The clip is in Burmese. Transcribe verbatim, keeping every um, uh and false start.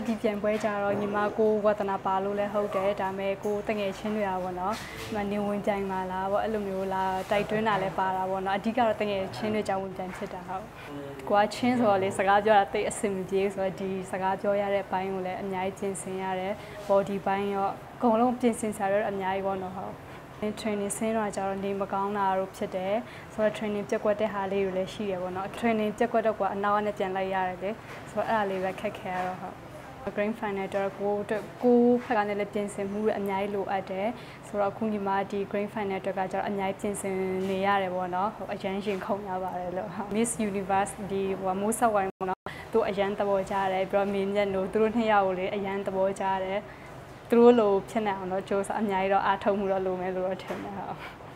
ဒီပြန်ပွဲကြတော့ညီမကိုဝတနာပါလို့လည်းဟုတ်တယ်ဒါမဲ့ကိုတငယ်ချင်းတွေอ่ะဗောနော်ဒီမှာနေဝင်ပြိုင်ပါလားဗောအဲ့လိုမျိုးလားတိုက်တွန်းတာလည်းပါတာဗောနော်အဓိကတော့တငယ်ချင်းတွေကြောင့်ဝင်ပြိုင်ဖြစ်တာဟုတ်ကိုကချင်းဆိုတော့လေစကားပြောတာတိတ်အဆင်မပြေဆိုတော့ဒီစကားပြောရတဲ့ဘိုင်းကိုလည်းအများကြီးပြင်ဆင်ရတယ် body ဘိုင်းရောအကုန်လုံးပြင်ဆင်စားရတော့အများကြီးဗောနော်ဟုတ်training ဆင်းတော့ကြတော့နေမကောင်းတာတို့ဖြစ်တယ်ဆိုတော့ training ပြက်ကွက်တဲ့ဟာလေးတွေလည်းရှိတယ်ပေါ့နော် training ပြက်ကွက်တော့ကအနောက်ကနေပြန်လိုက်ရတယ်လေဆိုတော့အဲ့ဒါလေးပဲခက်ခဲရတော့ဟုတ် grand final တော့ကိုကိုဖက်ကနေလည်းပြင်ဆင်မှုတွေအများကြီးလိုအပ်တယ်ဆိုတော့အခုညီမဒီ grand final တော့ကကြတော့အများကြီးပြင်ဆင်နေရတယ်ပေါ့နော်အရန်ရှင်ခုံရပါတယ်လို့ Miss Universe ဒီဟိုမိုးဆောက်ဝိုင်းပေါ့နော်သူအရန်သဘောကျတယ်ပြီးတော့မင်းမြတ်တို့သူတို့နှစ်ယောက်ကိုလေအရန်သဘောကျတယ်သူတို့လိုဖြစ်နေအောင်တော့စ조사အများကြီးတော့အားထုတ်မှုတော့လိုမယ်လို့တော့ထင်တယ်ဟုတ်